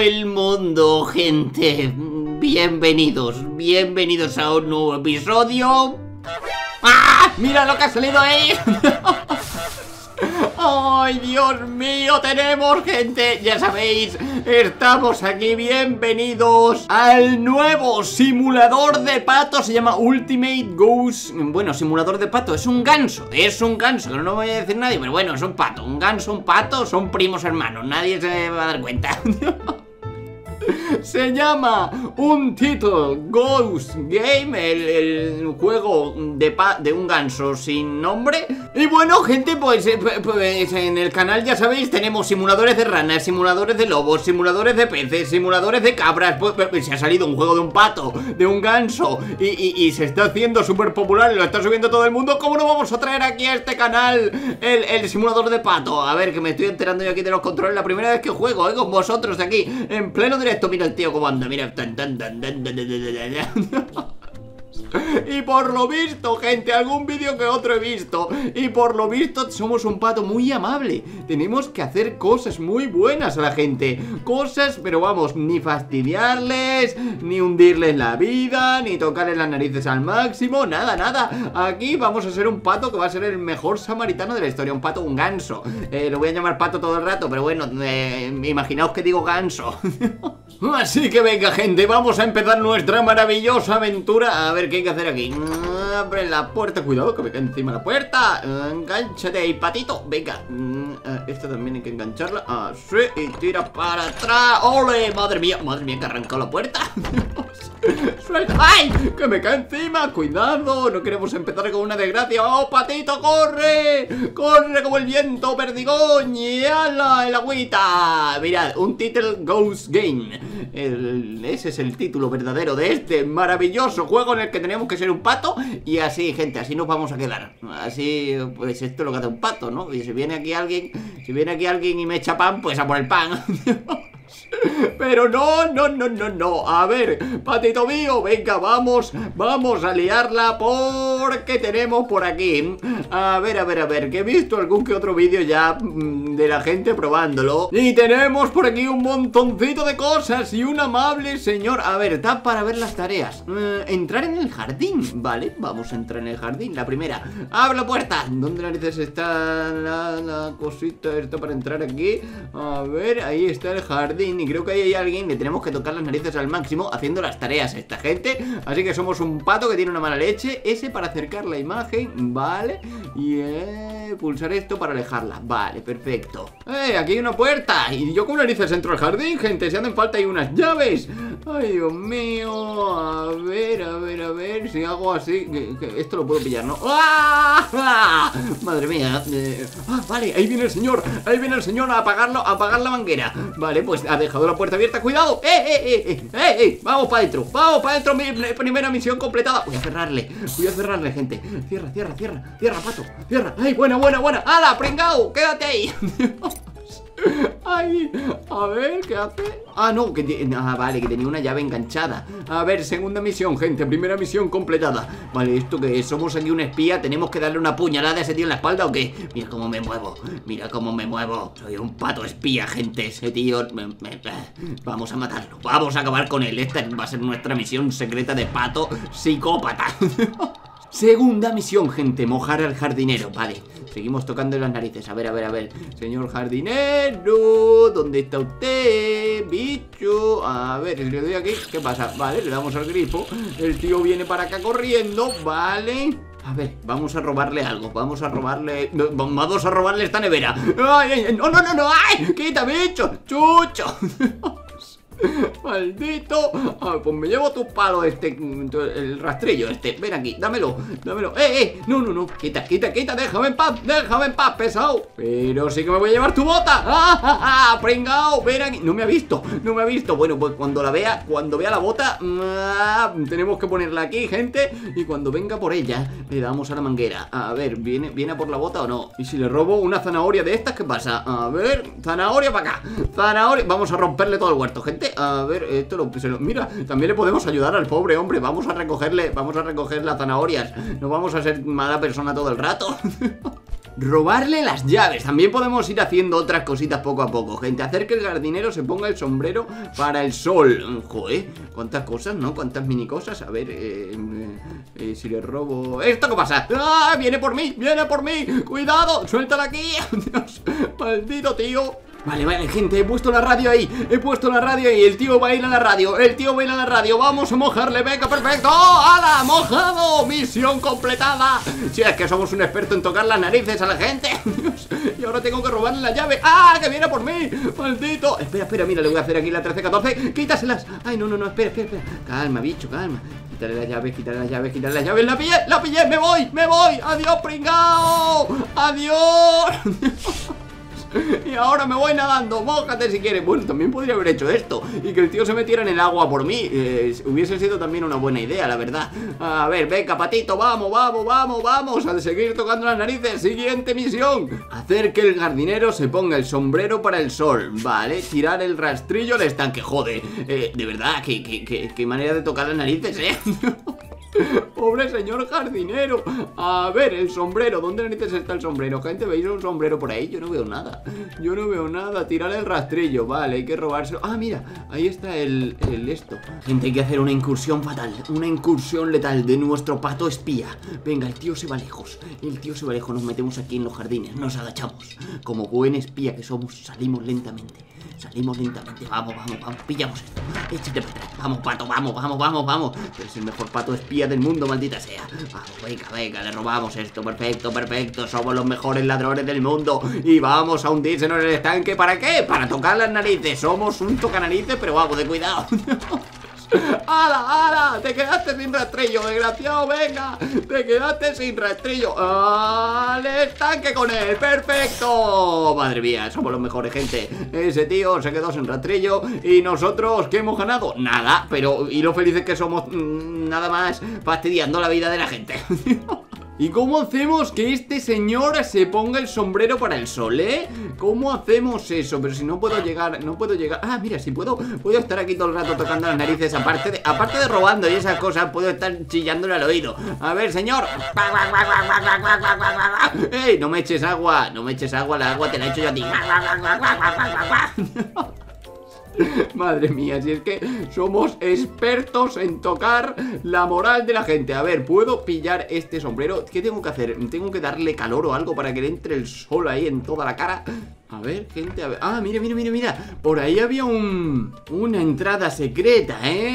el mundo, gente. Bienvenidos a un nuevo episodio. ¡Ah! ¡Mira lo que ha salido ahí! ¡Ay, Dios mío! Tenemos gente, ya sabéis, estamos aquí, bienvenidos al nuevo simulador de pato. Se llama Ultimate Goose. Bueno, simulador de pato, es un ganso, que no voy a decir nadie, pero bueno, es un pato, un ganso, un pato, son primos hermanos, nadie se va a dar cuenta. Se llama Untitled Goose Game, el juego de un ganso sin nombre. Y bueno, gente, pues en el canal ya sabéis, tenemos simuladores de ranas, simuladores de lobos, simuladores de peces, simuladores de cabras. Pues se ha salido un juego de un pato, de un ganso, y se está haciendo súper popular y lo está subiendo todo el mundo. ¿Cómo no vamos a traer aquí a este canal el simulador de pato? A ver, que me estoy enterando yo aquí de los controles, la primera vez que juego, con vosotros aquí, en pleno directo. Mira el tío cómo anda, mira. Y por lo visto, gente, algún vídeo que otro he visto, y por lo visto somos un pato muy amable. Tenemos que hacer cosas muy buenas a la gente. Cosas, pero vamos, ni fastidiarles, ni hundirles la vida, ni tocarles las narices al máximo, nada, nada. Aquí vamos a ser un pato que va a ser el mejor samaritano de la historia. Un pato, un ganso. Lo voy a llamar pato todo el rato, pero bueno, imaginaos que digo ganso. Así que venga, gente, vamos a empezar nuestra maravillosa aventura. A ver qué hay que hacer aquí. Abre la puerta, cuidado que me cae encima la puerta. Engánchate ahí, patito. Venga, esta también hay que engancharla. Así, y tira para atrás. ¡Ole! Madre mía, que ha arrancado la puerta. ¡Suelta! ¡Ay! ¡Que me cae encima! ¡Cuidado! No queremos empezar con una desgracia. ¡Oh, patito, corre! ¡Corre como el viento, perdigón! ¡Y ala, el agüita! Mirad, Untitled Goose Game. Ese es el título verdadero de este maravilloso juego en el que tenemos que ser un pato. Y así, gente, así nos vamos a quedar. Así, pues esto es lo que hace un pato, ¿no? Y si viene aquí alguien y me echa pan, pues a por el pan. Pero no. A ver, patito mío, venga, vamos a liarla porque tenemos por aquí. A ver, que he visto algún que otro vídeo ya de la gente probándolo. Y tenemos por aquí un montoncito de cosas y un amable señor. A ver, da para ver las tareas. Entrar en el jardín, vale, vamos a entrar en el jardín. La primera, abre la puerta. ¿Dónde narices está la cosita esta para entrar aquí? A ver, ahí está el jardín. Y creo que ahí hay alguien, le tenemos que tocar las narices al máximo haciendo las tareas a esta gente. Así que somos un pato que tiene una mala leche. Ese para acercar la imagen, vale. Y pulsar esto para alejarla, vale, perfecto. Aquí hay una puerta. Y yo con narices entro al jardín, gente. Si hacen falta hay unas llaves. Ay, Dios mío. A ver, si hago así que esto lo puedo pillar, ¿no? ¡Ah! Madre mía. Vale, ahí viene el señor a apagar la manguera. Vale, pues ha dejado la puerta abierta, cuidado. Vamos para adentro, mi primera misión completada. Voy a cerrarle, gente. Cierra, pato, cierra. Ay, buena. ¡Hala, pringao! ¡Quédate ahí! Ay, a ver, ¿qué hace? No, vale, que tenía una llave enganchada. A ver, segunda misión, gente, primera misión completada. Vale, ¿esto qué es? ¿Somos aquí un espía? ¿Tenemos que darle una puñalada a ese tío en la espalda o qué? Mira cómo me muevo. Soy un pato espía, gente. Ese tío... Vamos a matarlo, vamos a acabar con él. Esta va a ser nuestra misión secreta de pato psicópata. Segunda misión, gente, mojar al jardinero. Vale, seguimos tocando las narices. A ver, señor jardinero, ¿dónde está usted? Bicho, a ver, si le doy aquí, ¿qué pasa? Vale, le damos al grifo. El tío viene para acá corriendo, vale. A ver, vamos a robarle algo. Vamos a robarle esta nevera. ¡Ay! ¡No! ¡Ay! ¡Quita, bicho! ¡Chucho! ¡Maldito! Pues me llevo tu palo el rastrillo este. Ven aquí, dámelo. No. Quita. Déjame en paz, pesado. Pero sí que me voy a llevar tu bota. Pringao, ven aquí. No me ha visto. Bueno, pues cuando vea la bota, tenemos que ponerla aquí, gente. Y cuando venga por ella, le damos a la manguera. A ver, ¿viene a por la bota o no? Y si le robo una zanahoria de estas, ¿qué pasa? A ver, zanahoria para acá. Vamos a romperle todo el huerto, gente. A ver, esto mira, también le podemos ayudar al pobre hombre. Vamos a recoger las zanahorias. No vamos a ser mala persona todo el rato. robarle las llaves. También podemos ir haciendo otras cositas poco a poco, gente. Hacer que el jardinero se ponga el sombrero para el sol. Joder, cuántas cosas, ¿no? Cuántas mini cosas. A ver, si le robo... ¿Esto qué pasa? ¡Ah! ¡Viene por mí! ¡Viene por mí! ¡Cuidado! ¡Suéltala aquí! ¡Dios! ¡Maldito tío! Vale, vale, gente, he puesto la radio ahí. He puesto la radio ahí, el tío va a ir a la radio. El tío va a ir a la radio, vamos a mojarle. Venga, perfecto, ¡hala! ¡Mojado! Misión completada. Si es que somos un experto en tocar las narices a la gente. Dios. Y ahora tengo que robarle la llave. ¡Ah! ¡Que viene por mí! ¡Maldito! Espera, espera, mira, le voy a hacer aquí la 13-14. ¡Quítaselas! ¡Ay, no, no, no! Espera, espera, espera. Calma, bicho, calma. Quítale la llave, quítale la llave, quítale la llave. ¡La pillé! ¡La pillé! ¡Me voy! ¡Me voy! ¡Adiós, pringao! ¡Adiós! Y ahora me voy nadando, mójate si quieres. Bueno, también podría haber hecho esto y que el tío se metiera en el agua por mí. Hubiese sido también una buena idea, la verdad. A ver, venga, patito, vamos, vamos, vamos, vamos a seguir tocando las narices. Siguiente misión: hacer que el jardinero se ponga el sombrero para el sol. Vale, tirar el rastrillo al estanque. Joder, de verdad, qué manera de tocar las narices, Pobre señor jardinero. A ver, el sombrero, ¿dónde narices está el sombrero? Gente, ¿veis un sombrero por ahí? Yo no veo nada. Yo no veo nada. Tirar el rastrillo, vale, hay que robárselo. Ah, mira, ahí está el esto. Gente, hay que hacer una incursión fatal, una incursión letal de nuestro pato espía. Venga, el tío se va lejos. El tío se va lejos, nos metemos aquí en los jardines, nos agachamos. Como buen espía que somos, salimos lentamente. Salimos lentamente, vamos, vamos, vamos, pillamos esto. Échate para atrás, vamos, pato, vamos, vamos, vamos, vamos. Eres el mejor pato espía del mundo, maldita sea. Vamos, venga, venga, le robamos esto, perfecto, perfecto. Somos los mejores ladrones del mundo. Y vamos a hundírsenos en el estanque, ¿para qué? Para tocar las narices, somos un tocanarices, pero vamos, de cuidado. ¡Hala, hala! Te quedaste sin rastrillo, desgraciado, venga. Te quedaste sin rastrillo. ¡Al estanque con él! ¡Perfecto! Madre mía, somos los mejores, gente. Ese tío se quedó sin rastrillo. ¿Y nosotros qué hemos ganado? Nada, pero y lo felices que somos, nada más fastidiando la vida de la gente. ¿Y cómo hacemos que este señor se ponga el sombrero para el sol, ¿Cómo hacemos eso? Pero si no puedo llegar, no puedo llegar. Ah, mira, si puedo estar aquí todo el rato tocando las narices. Aparte de robando y esas cosas, puedo estar chillándole al oído. A ver, señor. ¡Ey! No me eches agua, no me eches agua, la agua te la echo yo a ti. Madre mía, si es que somos expertos en tocar la moral de la gente. A ver, ¿puedo pillar este sombrero? ¿Qué tengo que hacer? ¿Tengo que darle calor o algo para que le entre el sol ahí en toda la cara? A ver, gente, a ver. Ah, mira, mira, mira, mira. Por ahí había una entrada secreta,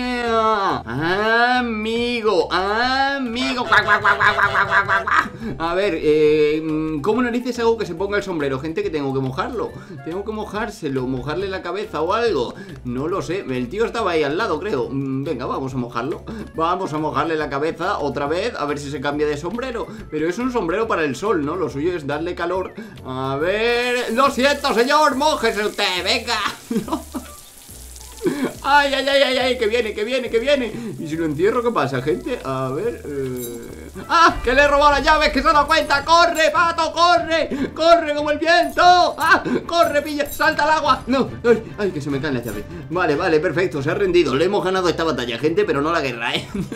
Amigo, amigo. A ver, ¿cómo narices hago que se ponga el sombrero? Gente, que tengo que mojarlo. Tengo que mojárselo, mojarle la cabeza o algo. No lo sé, el tío estaba ahí al lado, creo. Venga, vamos a mojarlo. Vamos a mojarle la cabeza otra vez, a ver si se cambia de sombrero. Pero es un sombrero para el sol, ¿no? Lo suyo es darle calor. A ver... ¡Lo siento, señor! ¡Mójese usted! ¡Venga! ¡Ay, ay, ay, ay, ay! ¡Que viene, que viene, que viene! ¿Y si lo entierro qué pasa, gente? A ver... ¡Ah! ¡Que le he robado las llaves! ¡Que se ha dado cuenta! ¡Corre, pato! ¡Corre! ¡Corre como el viento! ¡Ah! ¡Corre, pilla! ¡Salta al agua! ¡No! ¡Ay! ¡Ay! Que se me caen las llaves. Vale, vale, perfecto. Se ha rendido. Le hemos ganado esta batalla, gente, pero no la guerra,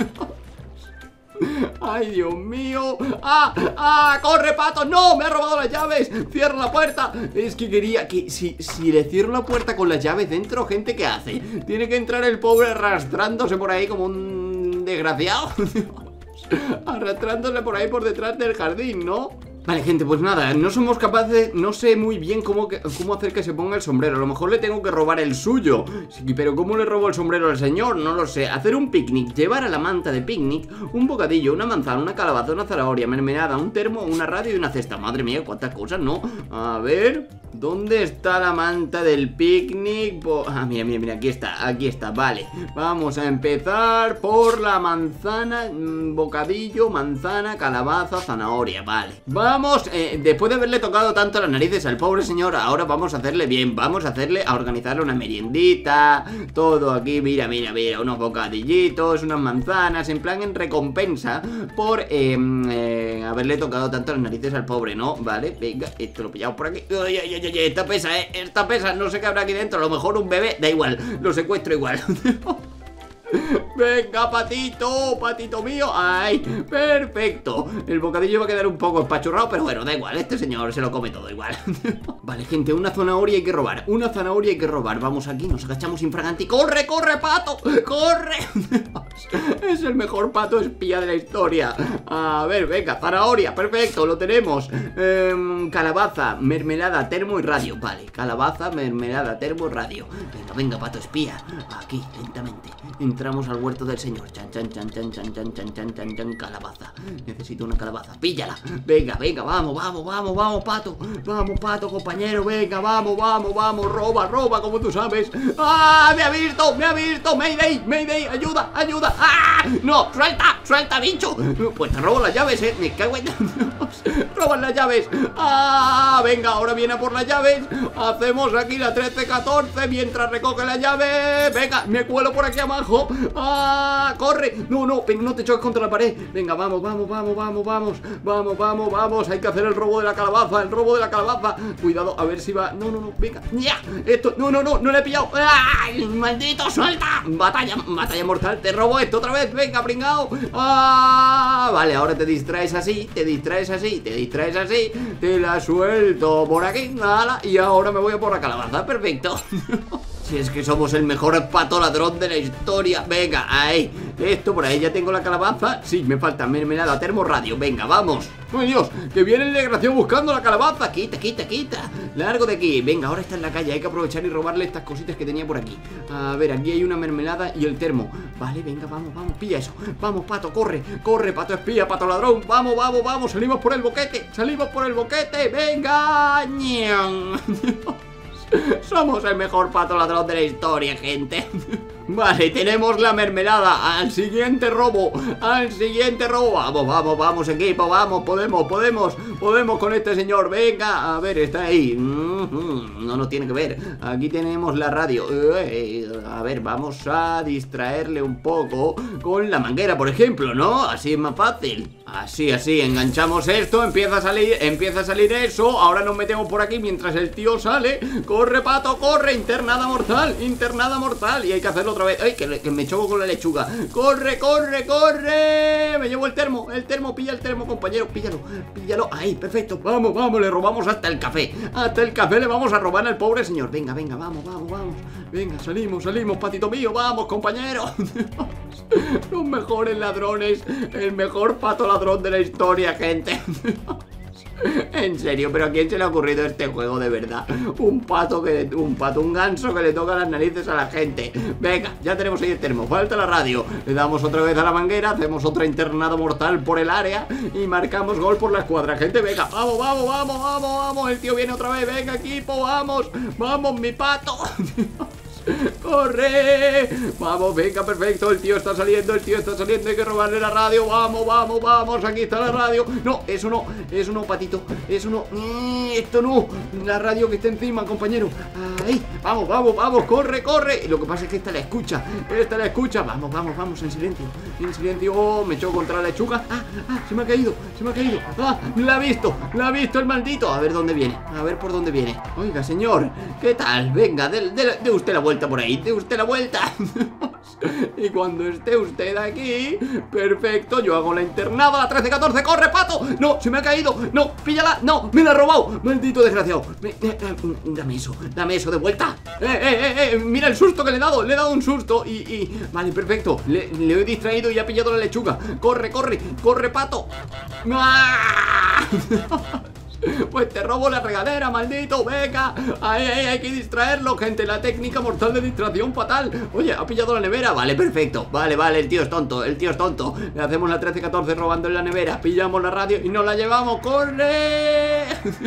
¡Ay, Dios mío! ¡Ah! ¡Ah! ¡Corre, pato! ¡No! ¡Me ha robado las llaves! ¡Cierra la puerta! Es que quería que... Si le cierro la puerta con las llaves dentro, gente, ¿qué hace? Tiene que entrar el pobre arrastrándose por ahí como un desgraciado. Arrastrándose por ahí por detrás del jardín, ¿no? Vale, gente, pues nada, no somos capaces, no sé muy bien cómo hacer que se ponga el sombrero. A lo mejor le tengo que robar el suyo. Sí, pero ¿cómo le robo el sombrero al señor? No lo sé. Hacer un picnic, llevar a la manta de picnic un bocadillo, una manzana, una calabaza, una zanahoria, mermelada, un termo, una radio y una cesta. Madre mía, cuántas cosas, ¿no? A ver, ¿dónde está la manta del picnic? Ah, mira, mira, mira, aquí está, vale. Vamos a empezar por la manzana, bocadillo, manzana, calabaza, zanahoria, vale. Vamos, después de haberle tocado tanto las narices al pobre señor, ahora vamos a hacerle bien, vamos a organizarle una meriendita, todo aquí, mira, mira, mira, unos bocadillitos, unas manzanas, en plan en recompensa por haberle tocado tanto las narices al pobre, ¿no? Vale, venga, esto lo pillamos por aquí. Ay, ay, ay, ay, esta pesa, no sé qué habrá aquí dentro, a lo mejor un bebé, da igual, lo secuestro igual. Venga, patito, patito mío. ¡Ay! Perfecto. El bocadillo va a quedar un poco espachurrado, pero bueno, da igual, este señor se lo come todo igual. Vale, gente, una zanahoria hay que robar. Una zanahoria hay que robar. Vamos aquí, nos agachamos infraganti. ¡Corre, corre, pato! ¡Corre! Es el mejor pato espía de la historia. A ver, venga, zanahoria, perfecto, lo tenemos. Calabaza, mermelada, termo y radio. Vale, calabaza, mermelada, termo y radio. Venga, venga, pato espía. Aquí, lentamente. Entramos al huerto del señor. Chan, chan, chan, chan, chan, chan, chan, chan, chan, chan, calabaza. Necesito una calabaza. Píllala. Venga, venga, vamos, vamos, vamos, vamos, pato. Vamos, pato, compañero. Venga, vamos, vamos, vamos. Roba, roba, como tú sabes. ¡Ah! ¡Me ha visto! ¡Me ha visto! ¡Mayday! ¡Mayday! ¡Ayuda! ¡Ayuda! ¡Ah! ¡No! ¡Suelta! ¡Suelta, bicho! Pues te robo las llaves, me cago en Dios. ¡Roban las llaves! ¡Ah! Venga, ahora viene a por las llaves. Hacemos aquí la 13-14 mientras recoge la llave. Venga, me cuelo por aquí abajo. ¡Ah! ¡Corre! No, no, pero no te choques contra la pared. Venga, vamos, vamos, vamos, vamos, vamos. Vamos, vamos, vamos. Hay que hacer el robo de la calabaza. El robo de la calabaza. Cuidado, a ver si va. No, no, no, venga. ¡Ya! Esto, no, no, no, no le he pillado. ¡Ay! ¡Maldito, suelta! Batalla, batalla mortal. Te robo esto otra vez. Venga, pringao. ¡Ah! Vale, ahora te distraes así. Te distraes así. Te distraes así. Te la suelto por aquí. ¡Hala! Y ahora me voy a por la calabaza. Perfecto. Si es que somos el mejor pato ladrón de la historia. Venga, ahí. Esto por ahí, ya tengo la calabaza. Sí, me falta mermelada, termo, radio. Venga, vamos. ¡Ay, Dios! ¡Que viene el desgraciado buscando la calabaza! ¡Quita, quita, quita! Largo de aquí. Venga, ahora está en la calle. Hay que aprovechar y robarle estas cositas que tenía por aquí. A ver, aquí hay una mermelada y el termo. Vale, venga, vamos, vamos. Pilla eso. Vamos, pato, corre. Corre, pato espía, pato ladrón. Vamos, vamos, vamos. Salimos por el boquete. Salimos por el boquete. Venga. ¡Ñan! Somos el mejor pato ladrón de la historia, gente. Vale, tenemos la mermelada. Al siguiente robo. Al siguiente robo. Vamos, vamos, vamos, equipo. Vamos, podemos, podemos. Podemos con este señor. Venga, a ver, está ahí. No nos tiene que ver. Aquí tenemos la radio. A ver, vamos a distraerle un poco con la manguera, por ejemplo, ¿no? Así es más fácil. Así, así, enganchamos esto. Empieza a salir eso. Ahora nos metemos por aquí mientras el tío sale. Corre, pato, corre. Internada mortal, internada mortal. Y hay que hacerlo otra vez. ¡Ay! Que me choco con la lechuga. ¡Corre, corre, corre! Me llevo el termo, pilla el termo, compañero. Píllalo, píllalo. Ahí, perfecto. Vamos, vamos, le robamos hasta el café. Hasta el café le vamos a robar al pobre señor. Venga, venga, vamos, vamos, vamos. Venga, salimos, salimos, patito mío. Vamos, compañero. Los mejores ladrones. El mejor pato ladrón de la historia, gente. En serio, pero ¿a quién se le ha ocurrido este juego de verdad? Un pato, un ganso que le toca las narices a la gente. Venga, ya tenemos ahí el termo, falta la radio. Le damos otra vez a la manguera, hacemos otra internada mortal por el área y marcamos gol por la escuadra, gente. Venga, vamos, vamos, vamos, vamos, vamos. El tío viene otra vez, venga, equipo, vamos. Vamos, mi pato. ¡Corre! Vamos, venga, perfecto. El tío está saliendo, hay que robarle la radio. Vamos, vamos, vamos, aquí está la radio. No, eso no, patito. Eso no, esto no. La radio que está encima, compañero. Ahí, vamos, vamos, vamos, corre, corre. Lo que pasa es que esta la escucha. Vamos, vamos, vamos, en silencio. En silencio, oh, me echó contra la lechuga. Se me ha caído, la ha visto el maldito. A ver dónde viene, a ver por dónde viene. Oiga, señor, ¿qué tal? Venga, de usted la vuelta por ahí, de usted la vuelta. Y cuando esté usted aquí, perfecto, yo hago la internada, la 13-14, ¡corre, pato! ¡No, se me ha caído! ¡No, píllala! ¡No, me la ha robado! ¡Maldito desgraciado! Dame eso de vuelta. Mira el susto que le he dado un susto vale, perfecto, le he distraído y ha pillado la lechuga. ¡Corre, corre, corre, pato! ¡Ah! Pues te robo la regadera, maldito. Venga, ahí, hay que distraerlo, gente. La técnica mortal de distracción fatal. Oye, ha pillado la nevera, vale, perfecto. Vale, el tío es tonto, Le hacemos la 13-14 robando en la nevera. Pillamos la radio y nos la llevamos. ¡Corre!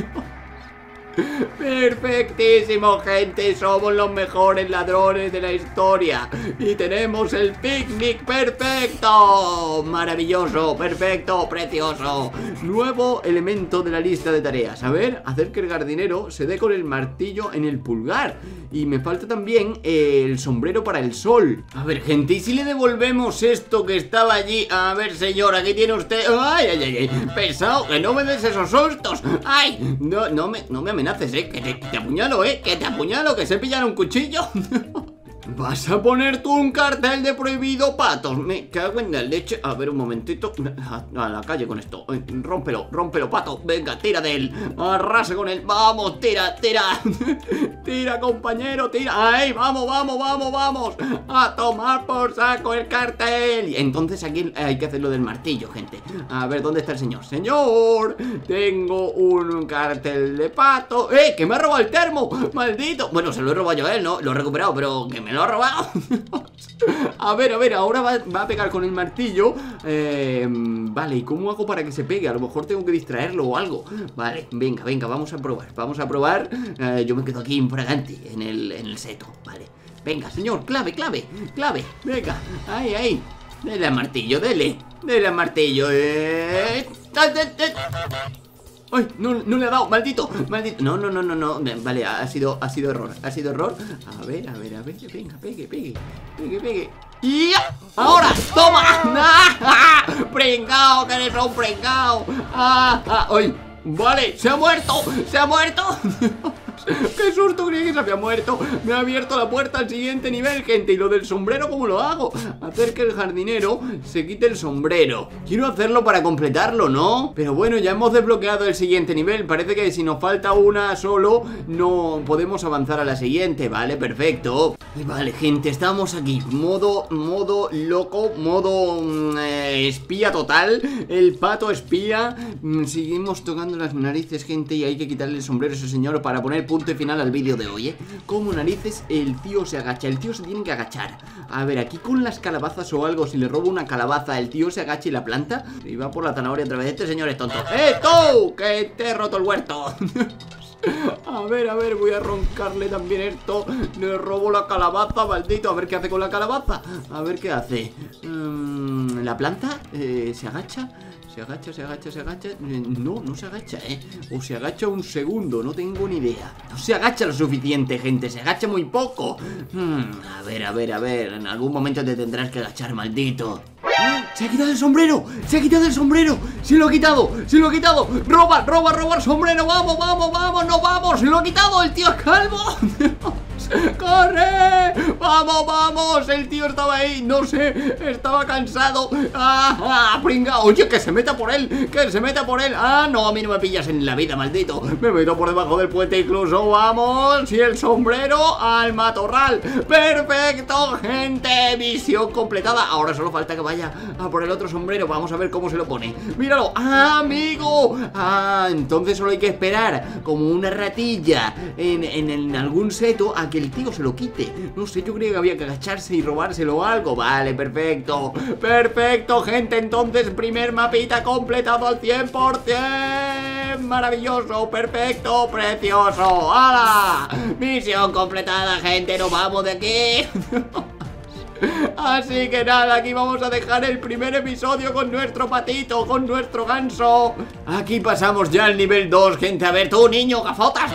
Perfectísimo, gente. Somos los mejores ladrones de la historia. Y tenemos el picnic perfecto. Maravilloso, perfecto, precioso. Nuevo elemento de la lista de tareas. A ver, hacer que el jardinero se dé con el martillo en el pulgar. Y me falta también el sombrero para el sol. A ver, gente, ¿y si le devolvemos esto que estaba allí? A ver, señor, aquí tiene usted. ¡Ay! Pesado, que no me des esos sustos. ¡Ay! No me amenaces, que te apuñalo, que te apuñalo, que se pillan un cuchillo. ¿Vas a poner tú un cartel de prohibido patos? Me cago en la leche. A ver, un momentito. A la calle con esto. Rómpelo, rómpelo, pato. Venga, tira de él. Arrasa con él. Vamos, tira, tira. Tira, compañero, tira. Ahí, vamos, vamos, vamos, vamos. A tomar por saco el cartel. Y entonces aquí hay que hacer lo del martillo, gente. A ver, ¿dónde está el señor? Señor, tengo un cartel de pato. ¡Que me ha robado el termo! ¡Maldito! Bueno, se lo he robado yo a él, ¿no? Lo he recuperado, pero que me lo ha robado. A ver, ahora va a pegar con el martillo. Vale, ¿y cómo hago para que se pegue? A lo mejor tengo que distraerlo o algo. Vale, venga, venga, vamos a probar. Vamos a probar. Yo me quedo aquí infragante en el seto. Vale, venga, señor, clave, clave, clave. Venga, ahí, ahí. Dele al martillo, dele al martillo. ¡Ay! No le ha dado, maldito, maldito. No. Vale, ha sido error. Ha sido error. A ver. Venga, pegue. ¡Y ahora! ¡Toma! ¡Ah! ¡Pringao! ¡Que eres un pringao! ¡Ay! Vale, se ha muerto. ¡Qué susto! Creí que se había muerto. Me ha abierto la puerta al siguiente nivel, gente. ¿Y lo del sombrero cómo lo hago? Hacer que el jardinero se quite el sombrero. Quiero hacerlo para completarlo, ¿no? Pero bueno, ya hemos desbloqueado el siguiente nivel. Parece que si nos falta una solo, no podemos avanzar a la siguiente. Vale, perfecto. Y vale, gente, estamos aquí. Modo loco, modo espía total. El pato espía. Seguimos tocando las narices, gente, y hay que quitarle el sombrero a ese señor para poner punto y final al vídeo de hoy, Como narices el tío se agacha. El tío se tiene que agachar. A ver, aquí con las calabazas o algo, si le robo una calabaza, el tío se agacha y la planta. Y va por la zanahoria otra vez. Este señor es tonto. ¡Tú! ¡Que te he roto el huerto! A ver, voy a roncarle también esto. Le robo la calabaza, maldito. A ver qué hace con la calabaza. A ver qué hace. ¿La planta? ¿Se agacha? Se agacha. No se agacha, O se agacha un segundo, no tengo ni idea. No se agacha lo suficiente, gente. Se agacha muy poco. A ver. En algún momento te tendrás que agachar, maldito. ¡Se ha quitado el sombrero! ¡Se lo ha quitado! ¡Roba el sombrero! ¡Vamos! ¡No vamos! ¡Se lo ha quitado! ¡El tío es calvo! ¡Corre! ¡Vamos! El tío estaba ahí, no sé, estaba cansado. Pringa! Oye, que se meta por él. No, a mí no me pillas en la vida, maldito. Me meto por debajo del puente incluso. ¡Vamos! Y el sombrero al matorral. ¡Perfecto, gente! Misión completada. Ahora solo falta que vaya a por el otro sombrero. Vamos a ver cómo se lo pone. ¡Míralo! ¡Amigo! Entonces solo hay que esperar como una ratilla en algún seto a que el tío se lo quite. No sé, yo creía que había que agacharse y robárselo o algo. Vale, perfecto, gente. Entonces, primer mapita completado al 100%. Maravilloso, perfecto, precioso. ¡Hala! Misión completada, gente. Nos vamos de aquí. Así que nada, aquí vamos a dejar el primer episodio con nuestro patito, con nuestro ganso. Aquí pasamos ya al nivel 2, gente. A ver, tú, niño, gafotas.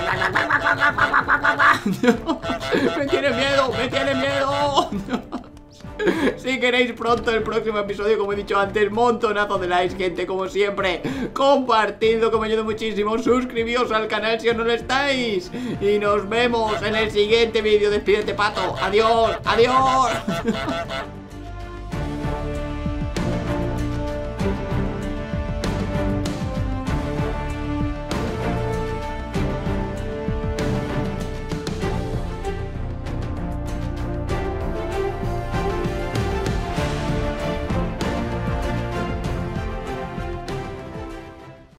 Me tiene miedo. Si queréis pronto el próximo episodio, como he dicho antes, montonazo de likes, gente, como siempre. Compartidlo, que me ayuda muchísimo. Suscribíos al canal si aún no lo estáis. Y nos vemos en el siguiente vídeo. Despídete, pato. Adiós.